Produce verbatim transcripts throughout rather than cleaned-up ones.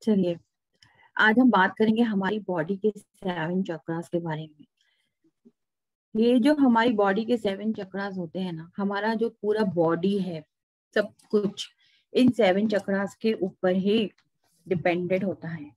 चलिए, आज हम बात करेंगे हमारी बॉडी के सेवन चक्रास के बारे में। ये जो हमारी बॉडी के सेवन चक्रास होते हैं ना, हमारा जो पूरा बॉडी है सब कुछ इन सेवन चक्रास के ऊपर ही डिपेंडेंट होता है।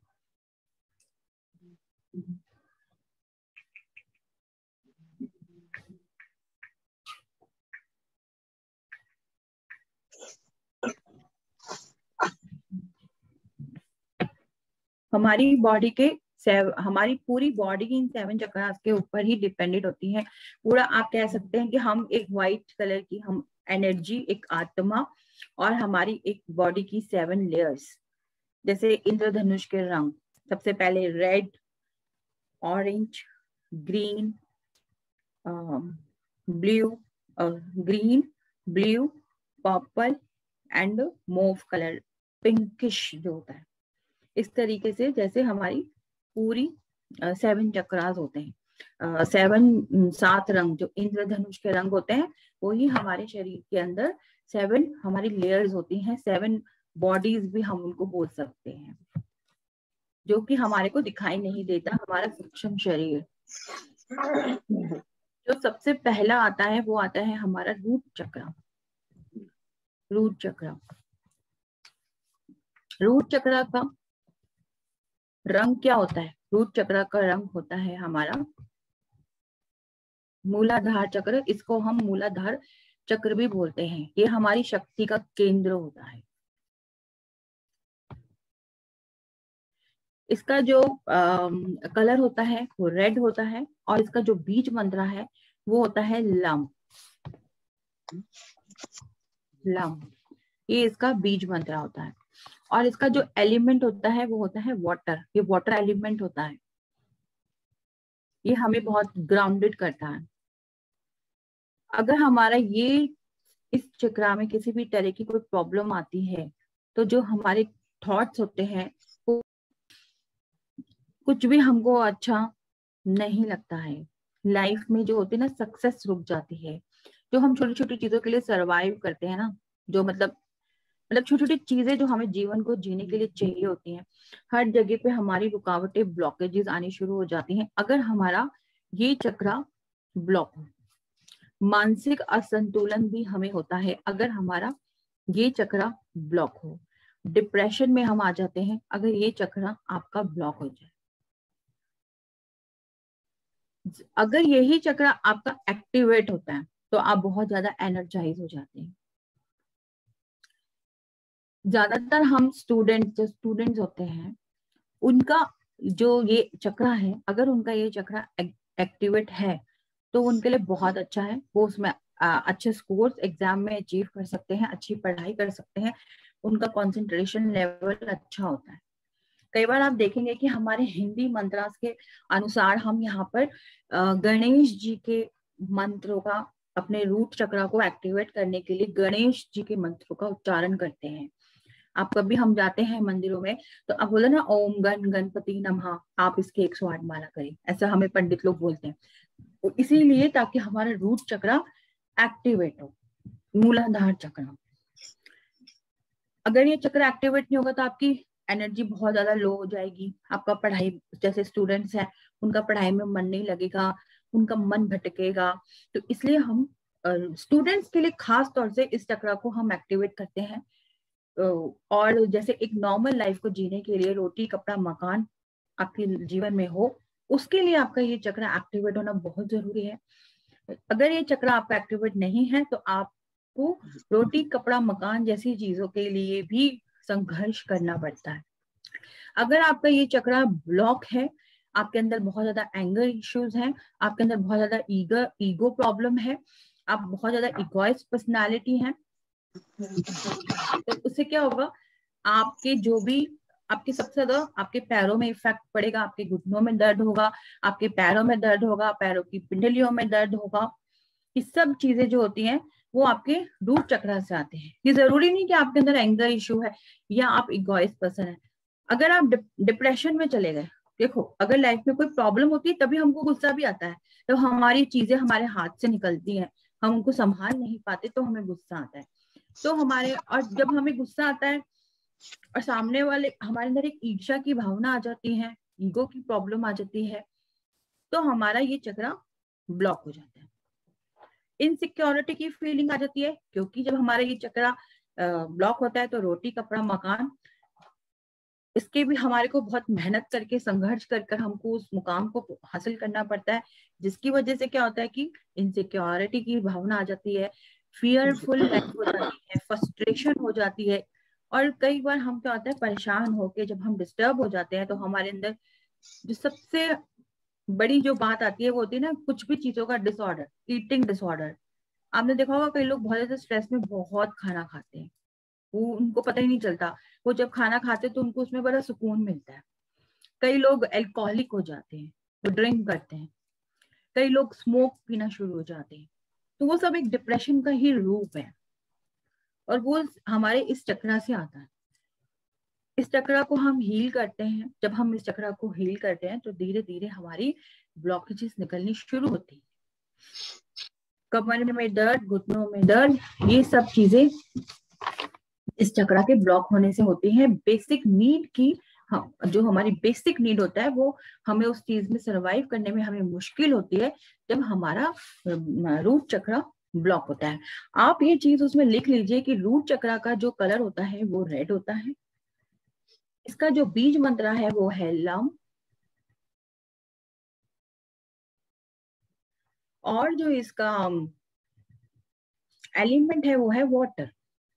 हमारी बॉडी के सेव हमारी पूरी बॉडी इन सेवन चक्रास के ऊपर ही डिपेंडेंट होती है। पूरा आप कह सकते हैं कि हम एक व्हाइट कलर की हम एनर्जी, एक आत्मा और हमारी एक बॉडी की सेवन लेयर्स। जैसे इंद्रधनुष के रंग, सबसे पहले red, orange, green, blue, green, blue, purple and mauve colour, pinkish जो होता है। इस तरीके से जैसे हमारी पूरी सेवन चक्रास होते हैं, सेवन सात रंग जो इंद्रधनुष के रंग होते हैं, वही हमारे शरीर के अंदर सेवन हमारी लेयर्स होती हैं। सेवन बॉडीज भी हम उनको बोल सकते हैं, जो कि हमारे को दिखाई नहीं देता। हमारा सूक्ष्म शरीर जो सबसे पहला आता है वो आता है हमारा रूट चक्र। रूट चक्र रूट चक्र का रंग क्या होता है? रूट चक्र का रंग होता है हमारा मूलाधार चक्र। इसको हम मूलाधार चक्र भी बोलते हैं। ये हमारी शक्ति का केंद्र होता है। इसका जो आ, कलर होता है वो रेड होता है और इसका जो बीज मंत्र है वो होता है लम। लम ये इसका बीज मंत्र होता है। और इसका जो एलिमेंट होता है वो होता है वाटर। ये वाटर एलिमेंट होता है। ये हमें बहुत ग्राउंडेड करता है। अगर हमारा ये इस चक्र में किसी भी तरह की कोई प्रॉब्लम आती है तो जो हमारे थॉट्स होते हैं वो कुछ भी हमको अच्छा नहीं लगता है। लाइफ में जो होती है ना, सक्सेस रुक जाती है। जो हम छोटी छोटी चीजों के लिए सरवाइव करते हैं ना, जो मतलब मतलब छोटी छोटी चीजें जो हमें जीवन को जीने के लिए चाहिए होती हैं, हर जगह पे हमारी रुकावटें, ब्लॉकेजेस आनी शुरू हो जाती हैं अगर हमारा ये चक्र ब्लॉक हो। मानसिक असंतुलन भी हमें होता है अगर हमारा ये चक्र ब्लॉक हो। डिप्रेशन में हम आ जाते हैं अगर ये चक्र आपका ब्लॉक हो जाए। अगर यही चक्र आपका एक्टिवेट होता है तो आप बहुत ज्यादा एनर्जाइज हो जाते हैं। ज्यादातर हम स्टूडेंट जो स्टूडेंट्स होते हैं उनका जो ये चक्र है, अगर उनका ये चक्र एक्टिवेट है तो उनके लिए बहुत अच्छा है। वो उसमें अच्छे स्कोर्स एग्जाम में अचीव कर सकते हैं, अच्छी पढ़ाई कर सकते हैं, उनका कंसंट्रेशन लेवल अच्छा होता है। कई बार आप देखेंगे कि हमारे हिंदी मंत्रास के अनुसार हम यहाँ पर गणेश जी के मंत्रों का, अपने रूट चक्र को एक्टिवेट करने के लिए गणेश जी के मंत्रों का उच्चारण करते हैं। आप कभी हम जाते हैं मंदिरों में तो आप बोले ना, ओम गण गणपति नमः, आप इसके एक सौ आठ माला करें, ऐसा हमें पंडित लोग बोलते हैं। तो इसीलिए ताकि हमारा रूट चक्र एक्टिवेट हो, मूलाधार चक्र। अगर ये चक्र एक्टिवेट नहीं होगा तो आपकी एनर्जी बहुत ज्यादा लो हो जाएगी। आपका पढ़ाई, जैसे स्टूडेंट्स हैं उनका पढ़ाई में मन नहीं लगेगा, उनका मन भटकेगा। तो इसलिए हम स्टूडेंट्स uh, के लिए खास तौर से इस चक्र को हम एक्टिवेट करते हैं। uh, और जैसे एक नॉर्मल लाइफ को जीने के लिए रोटी कपड़ा मकान आपके जीवन में हो, उसके लिए आपका ये चक्र एक्टिवेट होना बहुत जरूरी है। अगर ये चक्र आपका एक्टिवेट नहीं है तो आपको रोटी कपड़ा मकान जैसी चीजों के लिए भी संघर्ष करना पड़ता है। अगर आपका ये चक्र ब्लॉक है, आपके अंदर बहुत ज्यादा एंगर इश्यूज हैं, आपके अंदर बहुत ज्यादा ईगो ईगो प्रॉब्लम है, आप बहुत ज्यादा इगोइस्ट पर्सनालिटी हैं, तो उससे क्या होगा, आपके जो भी आपके सबसे ज्यादा आपके पैरों में इफेक्ट पड़ेगा। आपके घुटनों में दर्द होगा, आपके पैरों में दर्द होगा, पैरों की पिंडलियों में दर्द होगा। ये सब चीजें जो होती हैं वो आपके रूट चक्र से आते हैं। ये जरूरी नहीं कि आपके अंदर एंगर इश्यू है या आप इगोइस्ट पर्सन है। अगर आप डिप्रेशन में चले गए, देखो अगर लाइफ में कोई प्रॉब्लम होती है तभी हमको गुस्सा भी आता है, तो हमारी चीजें हमारे हाथ से निकलती हैं, हम उनको संभाल नहीं पाते तो हमें गुस्सा आता है। तो हमारे और जब हमें गुस्सा आता है और सामने वाले हमारे अंदर एक ईर्ष्या की भावना आ जाती है, ईगो की प्रॉब्लम आ जाती है, तो हमारा ये चक्रा ब्लॉक हो जाता है। इनसिक्योरिटी की फीलिंग आ जाती है, क्योंकि जब हमारा ये चक्रा ब्लॉक होता है तो रोटी कपड़ा मकान, इसके भी हमारे को बहुत मेहनत करके संघर्ष कर कर हमको उस मुकाम को हासिल करना पड़ता है, जिसकी वजह से क्या होता है कि इनसिक्योरिटी की भावना आ जाती है, फियरफुल लाइफ हो जाती है, फ्रस्ट्रेशन हो जाती है। और कई बार हम क्या होता है परेशान होके जब हम डिस्टर्ब हो जाते हैं तो हमारे अंदर जो सबसे बड़ी जो बात आती है वो होती है ना कुछ भी चीजों का डिसऑर्डर, ईटिंग डिसऑर्डर। आपने देखा होगा कई लोग बहुत ज्यादा स्ट्रेस में बहुत खाना खाते हैं, वो उनको पता ही नहीं चलता, वो जब खाना खाते हैं तो उनको उसमें बड़ा सुकून मिलता है। कई लोग एल्कोहलिक हो जाते हैं, वो ड्रिंक करते हैं, कई लोग स्मोक पीना शुरू हो जाते हैं, तो वो सब एक डिप्रेशन का ही रूप है, और वो हमारे इस चक्रा से आता है। इस चक्रा को हम हील करते हैं, जब हम इस चक्रा को हील करते हैं तो धीरे धीरे हमारी ब्लॉकेजेस निकलनी शुरू होती है। कमर में दर्द, घुटनों में दर्द, ये सब चीजें इस चक्रा के ब्लॉक होने से होती है। बेसिक नीड की, हाँ, जो हमारी बेसिक नीड होता है वो हमें उस चीज में सरवाइव करने में हमें मुश्किल होती है जब हमारा रूट चक्रा ब्लॉक होता है। आप ये चीज उसमें लिख लीजिए कि रूट चक्रा का जो कलर होता है वो रेड होता है, इसका जो बीज मंत्र है वो है लम, और जो इसका एलिमेंट है वो है वाटर।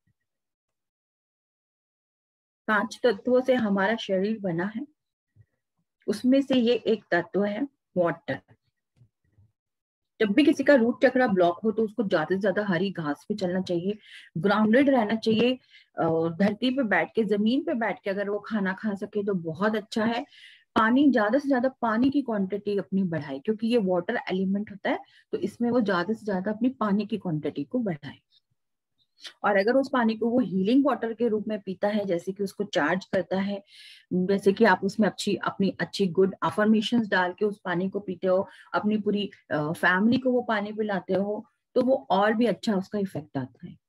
पांच तत्वों से हमारा शरीर बना है, उसमें से ये एक तत्व है वाटर। जब भी किसी का रूट चक्रा ब्लॉक हो तो उसको ज्यादा से ज्यादा हरी घास पे चलना चाहिए, ग्राउंडेड रहना चाहिए, धरती पे बैठ के, जमीन पे बैठ के अगर वो खाना खा सके तो बहुत अच्छा है। पानी, ज्यादा से ज्यादा पानी की क्वांटिटी अपनी बढ़ाए, क्योंकि ये वाटर एलिमेंट होता है, तो इसमें वो ज्यादा से ज्यादा अपनी पानी की क्वांटिटी को बढ़ाए। और अगर उस पानी को वो हीलिंग वाटर के रूप में पीता है, जैसे कि उसको चार्ज करता है, जैसे कि आप उसमें अच्छी अपनी अच्छी गुड अफर्मेशंस डाल के उस पानी को पीते हो, अपनी पूरी फैमिली को वो पानी पिलाते हो, तो वो और भी अच्छा उसका इफेक्ट आता है।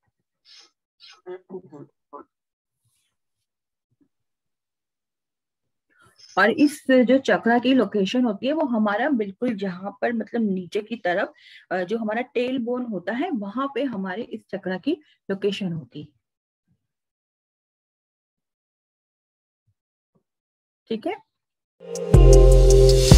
और इस जो चक्रा की लोकेशन होती है वो हमारा बिल्कुल जहां पर मतलब नीचे की तरफ जो हमारा टेल बोन होता है वहां पे हमारे इस चक्रा की लोकेशन होती है। ठीक है।